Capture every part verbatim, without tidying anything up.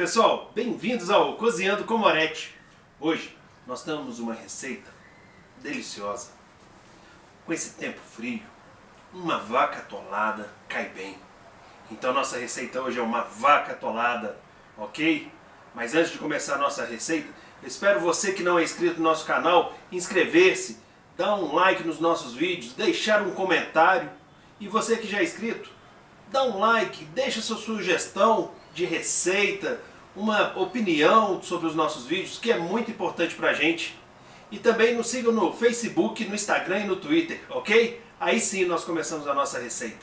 Pessoal, bem-vindos ao Cozinhando com Moretti. Hoje nós temos uma receita deliciosa. Com esse tempo frio, uma vaca atolada cai bem. Então nossa receita hoje é uma vaca atolada, ok? Mas antes de começar a nossa receita, eu espero você que não é inscrito no nosso canal inscrever-se, dar um like nos nossos vídeos, deixar um comentário. E você que já é inscrito, dá um like, deixa sua sugestão de receita, uma opinião sobre os nossos vídeos, que é muito importante pra gente. E também nos sigam no Facebook, no Instagram e no Twitter, ok? Aí sim nós começamos a nossa receita.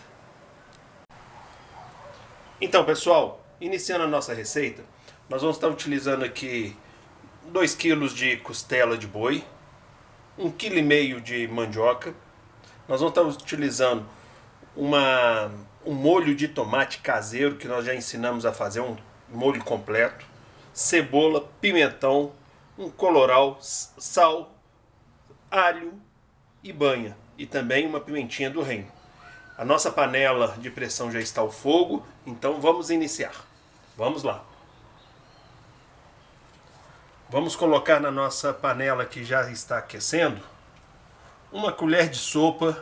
Então, pessoal, iniciando a nossa receita, nós vamos estar utilizando aqui dois quilos de costela de boi, um vírgula cinco quilos de mandioca. Nós vamos estar utilizando uma, um molho de tomate caseiro, que nós já ensinamos a fazer, um molho completo, cebola, pimentão, um colorau, sal, alho e banha, e também uma pimentinha do reino. A nossa panela de pressão já está ao fogo, então vamos iniciar. Vamos lá. Vamos colocar na nossa panela que já está aquecendo uma colher de sopa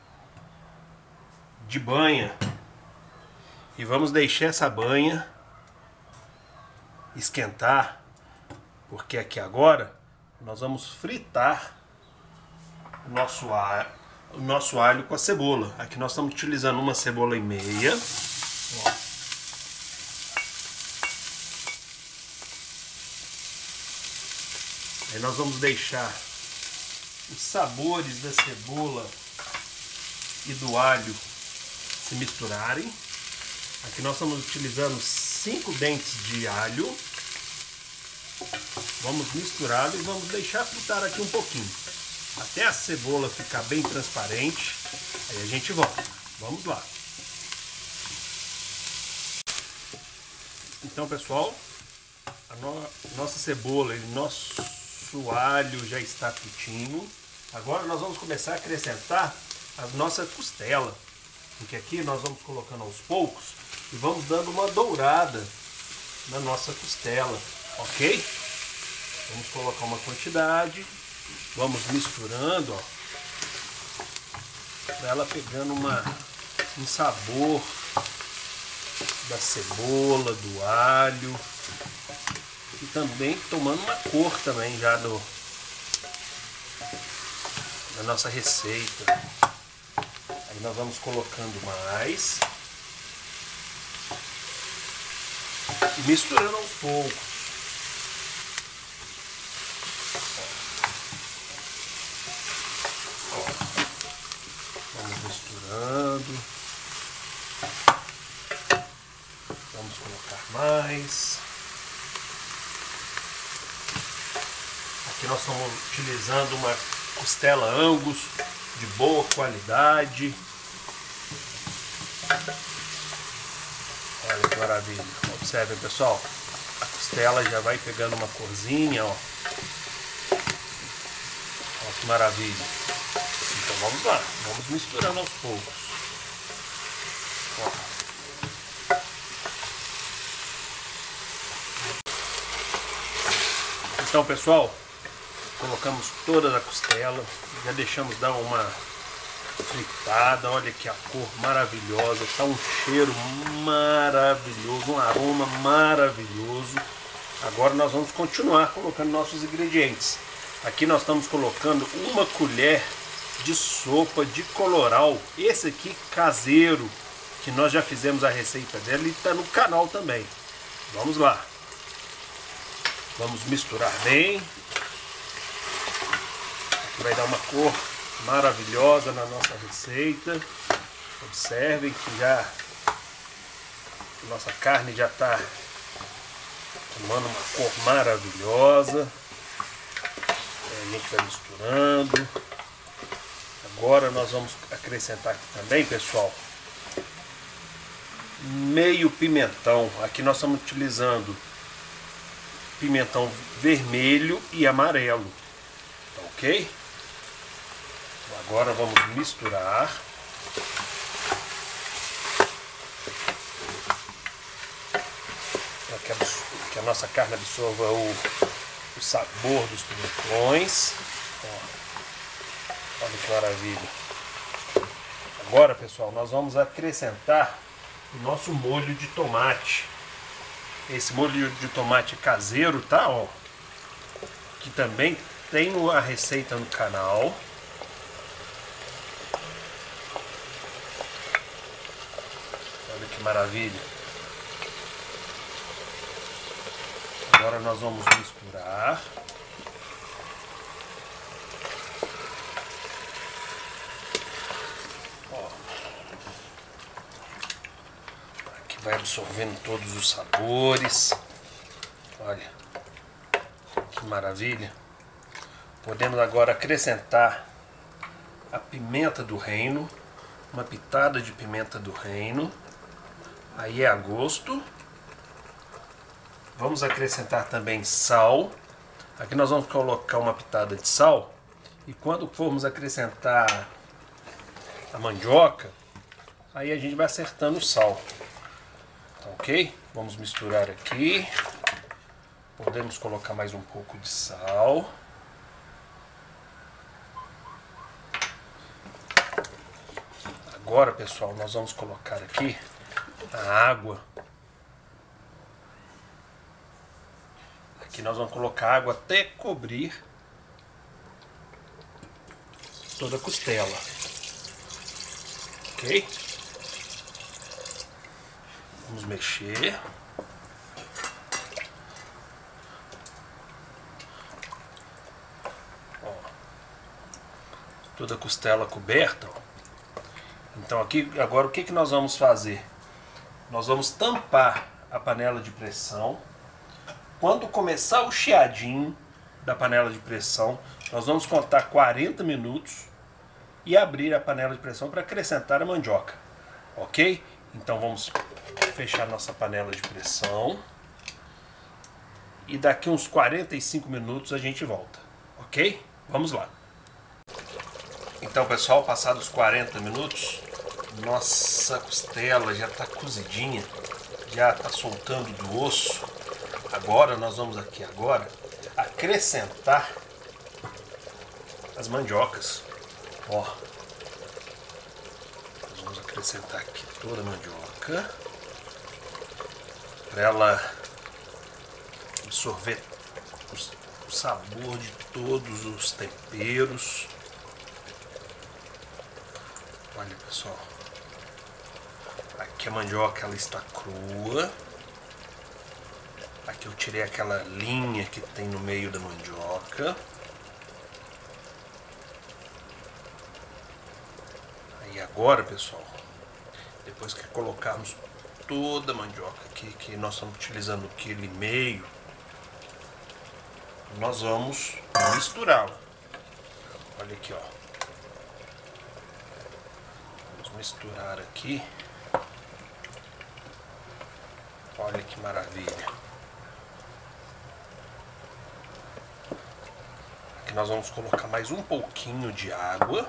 de banha, e vamos deixar essa banha esquentar, porque aqui agora nós vamos fritar o nosso alho, o nosso alho com a cebola. Aqui nós estamos utilizando uma cebola e meia. Ó. Aí nós vamos deixar os sabores da cebola e do alho se misturarem. Aqui nós estamos utilizando cinco dentes de alho. Vamos misturar e vamos deixar fritar aqui um pouquinho, até a cebola ficar bem transparente. Aí a gente volta. Vamos lá. Então, pessoal, a no nossa cebola e nosso alho já está fritinho. Agora nós vamos começar a acrescentar a nossa costela, porque aqui nós vamos colocando aos poucos e vamos dando uma dourada na nossa costela, ok? Vamos colocar uma quantidade, vamos misturando, ó, para ela pegando uma, um sabor da cebola, do alho, e também tomando uma cor também já do, da nossa receita. Aí nós vamos colocando mais e misturando aos poucos. Vamos misturando. Vamos colocar mais. Aqui nós estamos utilizando uma costela Angus de boa qualidade. Olha que maravilha. Observem, pessoal, a costela já vai pegando uma corzinha, ó. Olha que maravilha. Então vamos lá, vamos misturando aos poucos. Ó. Então, pessoal, colocamos toda a costela, já deixamos dar uma fritada. Olha que a cor maravilhosa, tá um cheiro maravilhoso, um aroma maravilhoso. Agora nós vamos continuar colocando nossos ingredientes. Aqui nós estamos colocando uma colher de sopa de colorau, esse aqui caseiro, que nós já fizemos a receita dela e está no canal também. Vamos lá, vamos misturar bem. Aqui vai dar uma cor maravilhosa na nossa receita. Observem que já a nossa carne já está tomando uma cor maravilhosa. A gente vai misturando. Agora nós vamos acrescentar aqui também, pessoal, meio pimentão. Aqui nós estamos utilizando pimentão vermelho e amarelo, ok? Agora vamos misturar. que a nossa carne absorva o, o sabor dos pimentões. Ó, olha que maravilha. Agora, pessoal, nós vamos acrescentar o nosso molho de tomate. Esse molho de tomate caseiro, tá? Ó, que também tem a receita no canal. Olha que maravilha. Agora nós vamos misturar. Ó, aqui vai absorvendo todos os sabores. Olha que maravilha. Podemos agora acrescentar a pimenta do reino, uma pitada de pimenta do reino. Aí é a gosto. Vamos acrescentar também sal. Aqui nós vamos colocar uma pitada de sal. E quando formos acrescentar a mandioca, aí a gente vai acertando o sal. Tá ok? Vamos misturar aqui. Podemos colocar mais um pouco de sal. Agora, pessoal, nós vamos colocar aqui a água. Aqui nós vamos colocar água até cobrir toda a costela. Ok? Vamos mexer. Ó, toda a costela coberta. Ó. Então aqui agora o que, que nós vamos fazer? Nós vamos tampar a panela de pressão. Quando começar o chiadinho da panela de pressão, nós vamos contar quarenta minutos e abrir a panela de pressão para acrescentar a mandioca. Ok? Então vamos fechar nossa panela de pressão. E daqui uns quarenta e cinco minutos a gente volta. Ok? Vamos lá. Então, pessoal, passados quarenta minutos, nossa costela já está cozidinha, já está soltando do osso. Agora nós vamos aqui agora acrescentar as mandiocas. Ó, nós vamos acrescentar aqui toda a mandioca para ela absorver o sabor de todos os temperos. Olha, pessoal, aqui a mandioca ela está crua. Aqui eu tirei aquela linha que tem no meio da mandioca. Aí agora, pessoal, depois que colocarmos toda a mandioca aqui, que nós estamos utilizando um quilo e meio, nós vamos misturá-la. Olha aqui, ó. Misturar aqui. Olha que maravilha. Aqui nós vamos colocar mais um pouquinho de água.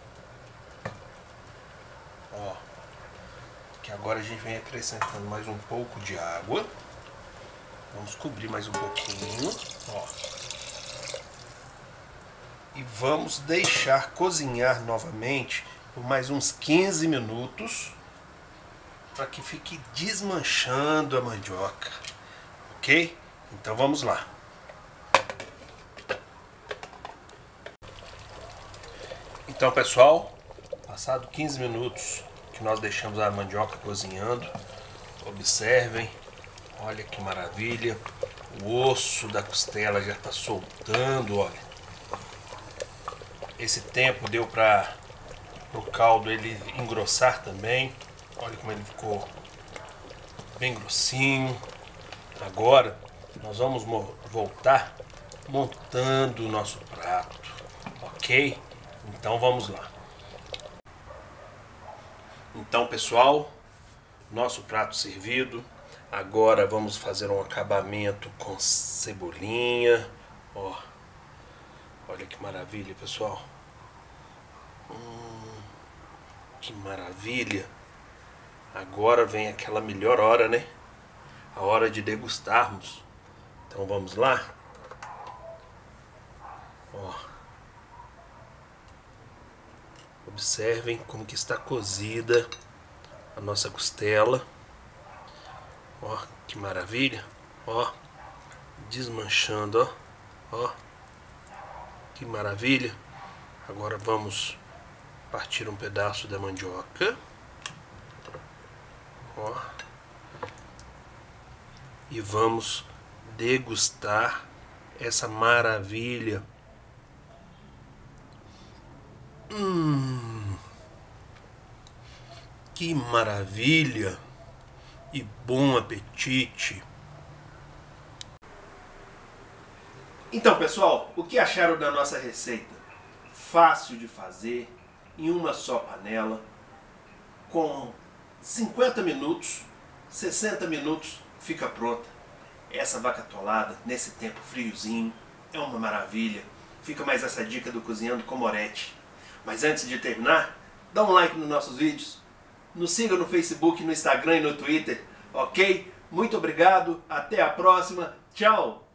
Ó. Que agora a gente vem acrescentando mais um pouco de água. Vamos cobrir mais um pouquinho. Ó. E vamos deixar cozinhar novamente por mais uns quinze minutos para que fique desmanchando a mandioca, ok? Então vamos lá. Então, pessoal, passado quinze minutos que nós deixamos a mandioca cozinhando, observem, olha que maravilha, o osso da costela já está soltando, olha. Esse tempo deu para o caldo ele engrossar também. Olha como ele ficou bem grossinho. Agora nós vamos voltar montando o nosso prato, ok? Então vamos lá. Então, pessoal, nosso prato servido. Agora vamos fazer um acabamento com cebolinha. Ó, olha que maravilha, pessoal. Hum, que maravilha. Agora vem aquela melhor hora, né? A hora de degustarmos Então vamos lá. Ó. Observem como que está cozida a nossa costela. Ó, que maravilha. Ó, desmanchando, ó. Ó, que maravilha. Agora vamos partir um pedaço da mandioca. Ó. E vamos degustar essa maravilha. Hum, que maravilha e bom apetite. Então, pessoal, o que acharam da nossa receita? Fácil de fazer, em uma só panela, com cinquenta minutos, sessenta minutos fica pronta. Essa vaca atolada, nesse tempo friozinho, é uma maravilha. Fica mais essa dica do Cozinhando com Moretti. Mas antes de terminar, dá um like nos nossos vídeos, nos siga no Facebook, no Instagram e no Twitter, ok? Muito obrigado, até a próxima, tchau!